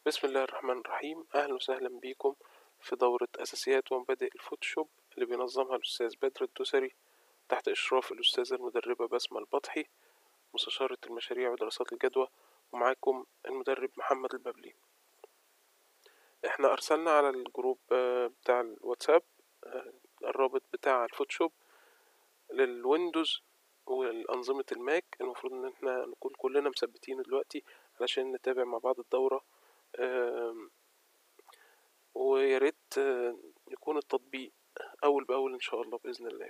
بسم الله الرحمن الرحيم. أهلا وسهلا بكم في دورة أساسيات ومبادئ الفوتوشوب اللي بينظمها الأستاذ بدر الدوسري تحت إشراف الأستاذة المدربة بسمة البطحي مستشارة المشاريع ودراسات الجدوى، ومعاكم المدرب محمد البابلي. احنا أرسلنا على الجروب بتاع الواتساب الرابط بتاع الفوتوشوب للويندوز والأنظمة الماك. المفروض إن احنا نكون كلنا مثبتينه دلوقتي علشان نتابع مع بعض الدورة، وياريت يكون التطبيق أول بأول إن شاء الله بإذن الله.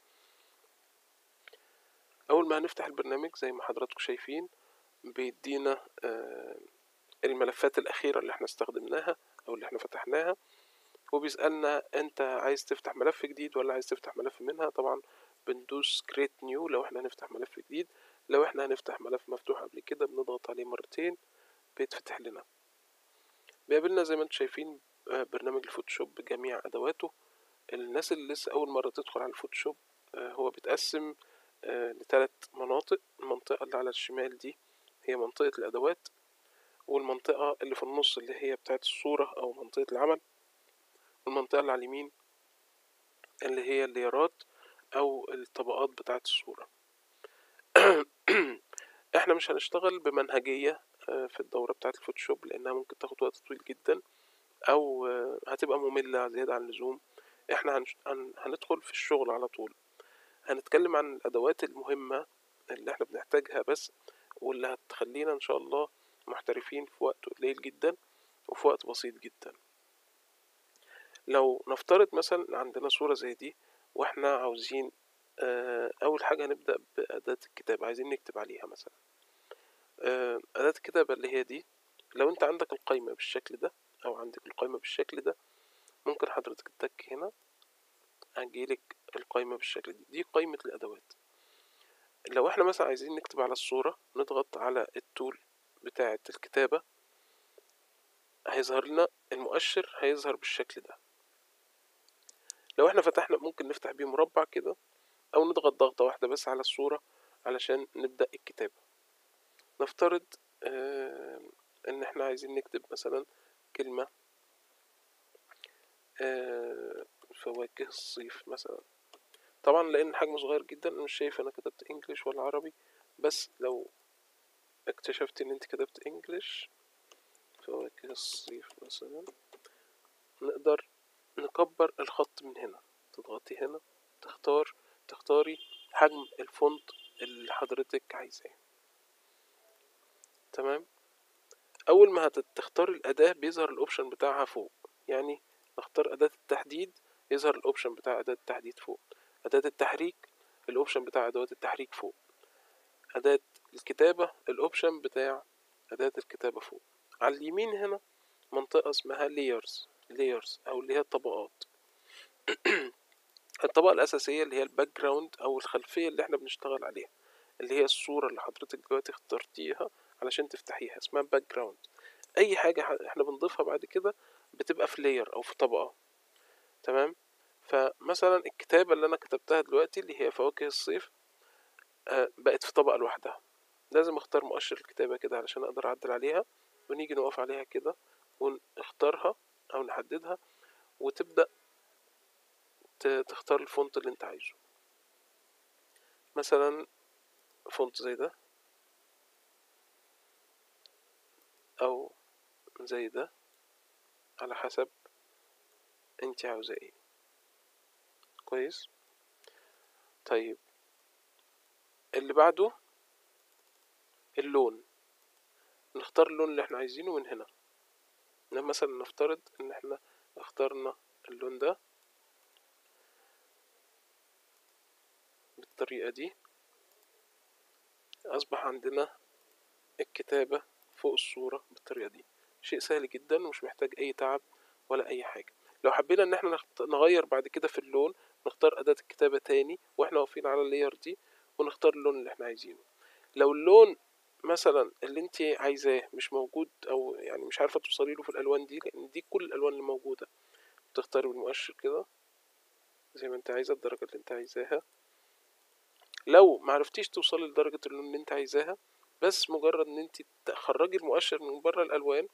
أول ما هنفتح البرنامج زي ما حضراتكم شايفين بيدينا الملفات الأخيرة اللي احنا استخدمناها أو اللي احنا فتحناها، وبيسألنا أنت عايز تفتح ملف جديد ولا عايز تفتح ملف منها. طبعا بندوس create new لو احنا هنفتح ملف جديد. لو احنا هنفتح ملف مفتوح قبل كده بنضغط عليه مرتين بيتفتح لنا. بيقابلنا زي ما انتم شايفين برنامج الفوتوشوب بجميع أدواته. الناس اللي لسه أول مرة تدخل على الفوتوشوب هو بيتقسم لثلاث مناطق. المنطقة اللي على الشمال دي هي منطقة الأدوات، والمنطقة اللي في النص اللي هي بتاعت الصورة أو منطقة العمل، والمنطقة اللي على اليمين اللي هي الليرات أو الطبقات بتاعت الصورة. احنا مش هنشتغل بمنهجية في الدورة بتاعت الفوتوشوب لأنها ممكن تاخد وقت طويل جدا أو هتبقى مملة زيادة عن اللزوم. احنا هندخل في الشغل على طول. هنتكلم عن الأدوات المهمة اللي احنا بنحتاجها بس، واللي هتخلينا إن شاء الله محترفين في وقت قليل جدا وفي وقت بسيط جدا. لو نفترض مثلا عندنا صورة زي دي واحنا عاوزين أول حاجة هنبدأ بأداة الكتابة، عايزين نكتب عليها مثلا. أداة الكتابة اللي هي دي، لو انت عندك القائمة بالشكل ده أو عندك القائمة بالشكل ده ممكن حضرتك تتك هنا هتجيلك القائمة بالشكل دي قائمة الأدوات. لو احنا مثلا عايزين نكتب على الصورة نضغط على التول بتاعة الكتابة، هيظهر لنا المؤشر هيظهر بالشكل ده. لو احنا فتحنا ممكن نفتح بيه مربع كده او نضغط ضغطة واحدة بس على الصورة علشان نبدأ الكتابة. نفترض ان احنا عايزين نكتب مثلا كلمة فواكه الصيف مثلا. طبعا لان حجمه صغير جدا انا مش شايف انا كتبت انجليش ولا عربي، بس لو اكتشفت ان انت كتبت انجليش فواكه الصيف مثلا نقدر نكبر الخط من هنا. تضغطي هنا تختاري حجم الفونت اللي حضرتك عايزاه. تمام. اول ما هتختار الاداة بيظهر الاوبشن بتاعها فوق، يعني اختار اداة التحديد يظهر الاوبشن بتاع اداة التحديد فوق، اداة التحريك الاوبشن بتاع ادوات التحريك فوق، اداة الكتابة الاوبشن بتاع اداة الكتابة فوق. على اليمين هنا منطقة اسمها layers او اللي هي الطبقات. الطبقة الأساسية اللي هي الباك جراوند أو الخلفية اللي احنا بنشتغل عليها، اللي هي الصورة اللي حضرتك دلوقتي اخترتيها علشان تفتحيها اسمها باك جراوند. أي حاجة احنا بنضيفها بعد كده بتبقى في لاير أو في طبقة. تمام. فمثلا الكتابة اللي أنا كتبتها دلوقتي اللي هي فواكه الصيف بقت في طبقة لوحدها. لازم اختار مؤشر الكتابة كده علشان أقدر أعدل عليها، ونيجي نقف عليها كده ونختارها أو نحددها، وتبدأ تختار الفونت اللي انت عايزه. مثلا فونت زي ده او زي ده على حسب انت عاوزة ايه. كويس. طيب اللي بعده اللون. نختار اللون اللي احنا عايزينه من هنا. مثلا نفترض ان احنا اخترنا اللون ده بالطريقة دي، اصبح عندنا الكتابة فوق الصورة بالطريقة دي. شيء سهل جدا ومش محتاج اي تعب ولا اي حاجة. لو حبينا ان احنا نغير بعد كده في اللون نختار اداة الكتابة تاني واحنا واقفين على اللاير دي ونختار اللون اللي احنا عايزينه. لو اللون مثلا اللي انت عايزاه مش موجود او يعني مش عارفة توصلي له في الالوان دي، لان دي كل الالوان اللي موجودة، بتختاري بالمؤشر كده زي ما انت عايزة الدرجة اللي انت عايزاها. لو معرفتيش توصلي لدرجة اللون اللي انت عايزاها، بس مجرد ان انت تخرجي المؤشر من بره الالوان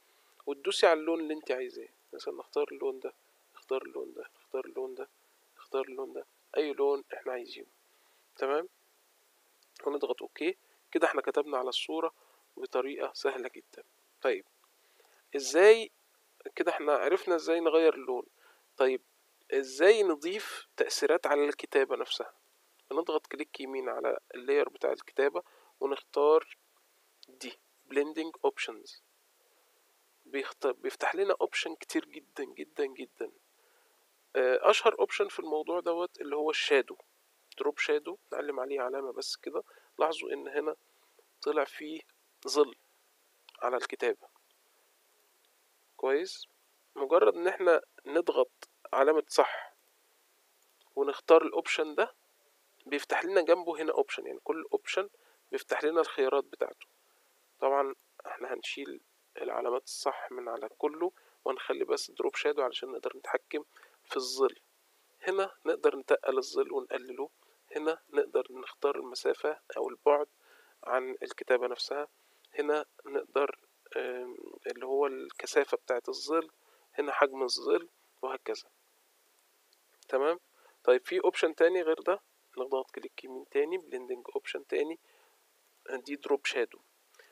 وتدوسي على اللون اللي انت عايزاه. مثلا نختار اللون ده، نختار اللون ده، نختار اللون ده، نختار اللون ده، اي لون احنا عايزينه. تمام، ونضغط اوكي. كده احنا كتبنا على الصورة بطريقة سهلة جدا. طيب ازاي كده احنا عرفنا ازاي نغير اللون؟ طيب ازاي نضيف تأثيرات على الكتابة نفسها؟ نضغط كليك يمين على اللاير بتاع الكتابة ونختار دي blending options. بيفتح لنا اوبشن كتير جدا جدا جدا. اشهر اوبشن في الموضوع دوت اللي هو الشادو، دروب شادو. نعلم عليه علامة بس كده، لاحظوا ان هنا طلع فيه ظل على الكتابة. كويس، مجرد ان احنا نضغط علامة صح ونختار الاوبشن ده، بيفتح لنا جنبه هنا اوبشن، يعني كل اوبشن بيفتح لنا الخيارات بتاعته. طبعا احنا هنشيل العلامات الصح من على كله وهنخلي بس دروب شادو علشان نقدر نتحكم في الظل. هنا نقدر نتقل الظل ونقلله، هنا نقدر نختار المسافة او البعد عن الكتابة نفسها، هنا نقدر اللي هو الكثافة بتاعة الظل، هنا حجم الظل، وهكذا. تمام. طيب في اوبشن تاني غير ده، نضغط كليك يمين تاني، بلندنج اوبشن تاني، دي دروب شادو.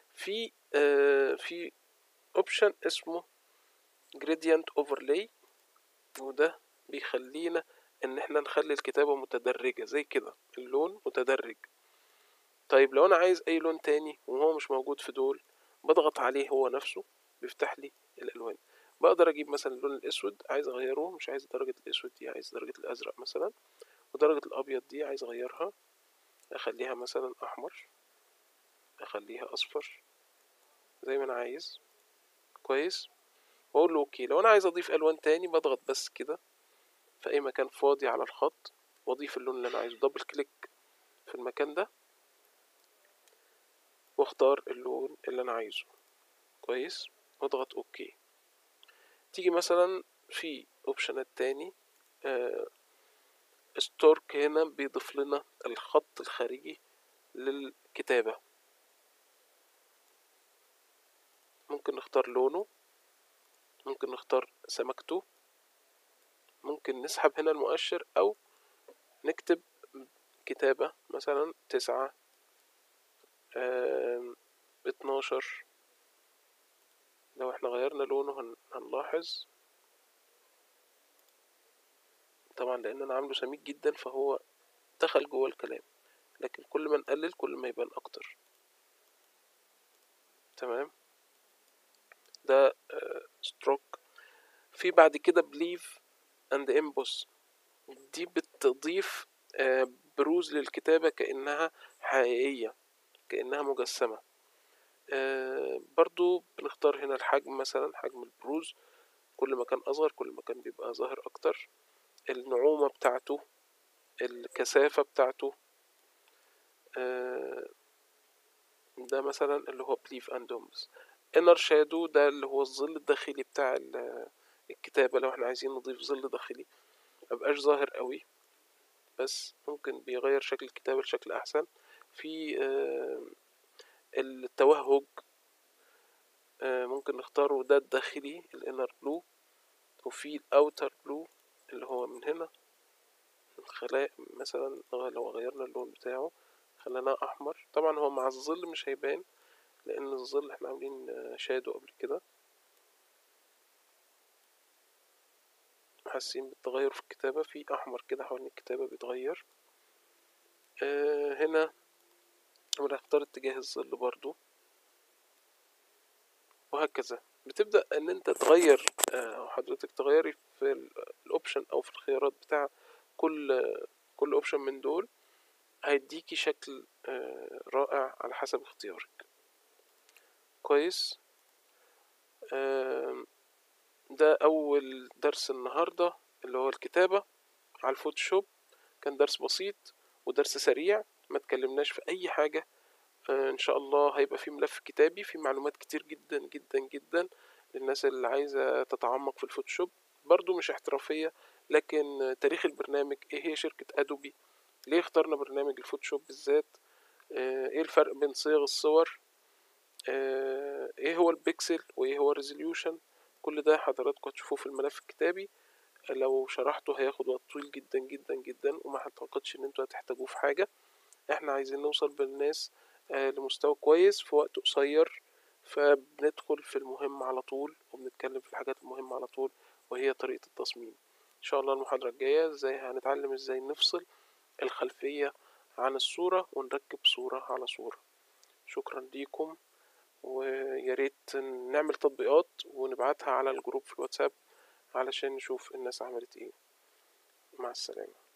في اوبشن اسمه جريدينت اوفرلاي، وده بيخلينا ان احنا نخلي الكتابة متدرجة زي كده، اللون متدرج. طيب لو انا عايز اي لون تاني وهو مش موجود في دول، بضغط عليه هو نفسه بيفتح لي الالوان. بقدر اجيب مثلا اللون الاسود، عايز اغيره، مش عايز درجة الاسود دي، عايز درجة الازرق مثلا، ودرجة الابيض دي عايز اغيرها، اخليها مثلا احمر، اخليها اصفر، زي ما انا عايز. كويس، واقول له اوكي. لو انا عايز اضيف الوان تاني بضغط بس كده في اي مكان فاضي على الخط واضيف اللون اللي انا عايزه، دبل كليك في المكان ده واختار اللون اللي انا عايزه. كويس، واضغط اوكي. تيجي مثلا في اوبشنات تاني، ستورك هنا بيضيف لنا الخط الخارجي للكتابة. ممكن نختار لونه، ممكن نختار سمكته، ممكن نسحب هنا المؤشر او نكتب كتابة مثلا 9 12. لو احنا غيرنا لونه هنلاحظ طبعا لان انا عامله سميك جدا فهو دخل جوه الكلام، لكن كل ما نقلل كل ما يبان اكتر. تمام، ده ستروك. في بعد كده بليف اند امبوس، دي بتضيف بروز للكتابة كأنها حقيقية، كأنها مجسمة. برضو بنختار هنا الحجم، مثلا حجم البروز كل ما كان أصغر كل ما كان بيبقى ظاهر أكتر، النعومة بتاعته، الكثافة بتاعته. ده مثلا اللي هو بليف اند امبوس. انر شادو ده اللي هو الظل الداخلي بتاع الكتابة. لو احنا عايزين نضيف ظل داخلي مبقاش ظاهر قوي بس ممكن بيغير شكل الكتابة لشكل أحسن. في التوهج ممكن نختاره، ده الداخلي الانر بلو. وفي الاوتر بلو اللي هو من هنا، خلاء مثلا لو غيرنا اللون بتاعه خليناه احمر، طبعا هو مع الظل مش هيبان لان الظل احنا عاملين شادو قبل كده. حاسين بالتغير في الكتابة، في احمر كده حوالين الكتابة بيتغير. هنا بنختار اتجاه الظل برضو، وهكذا. بتبدأ ان انت تغير او حضرتك تغيري في الاوبشن او في الخيارات بتاع كل اوبشن من دول، هيديكي شكل رائع على حسب اختيارك. كويس، ده اول درس النهاردة اللي هو الكتابة على الفوتوشوب. كان درس بسيط ودرس سريع، ما تكلمناش في اي حاجة. ان شاء الله هيبقى في ملف كتابي في معلومات كتير جدا جدا جدا للناس اللي عايزة تتعمق في الفوتوشوب، برضو مش احترافية، لكن تاريخ البرنامج، ايه هي شركة ادوبي، ليه اخترنا برنامج الفوتوشوب بالذات، ايه الفرق بين صيغ الصور، ايه هو البيكسل وايه هو الريزوليوشن، كل ده حضراتكم هتشوفوه في الملف الكتابي. لو شرحته هياخد وقت طويل جدا جدا جدا، وما اعتقدش ان انتوا هتحتاجوه في حاجة. احنا عايزين نوصل بالناس لمستوى كويس في وقت قصير، فبندخل في المهم على طول وبنتكلم في الحاجات المهمة على طول، وهي طريقة التصميم. ان شاء الله المحاضرة الجاية هنتعلم ازاي نفصل الخلفية عن الصورة ونركب صورة على صورة. شكرا ليكم، وياريت نعمل تطبيقات ونبعتها على الجروب في الواتساب علشان نشوف الناس عملت ايه. مع السلامة.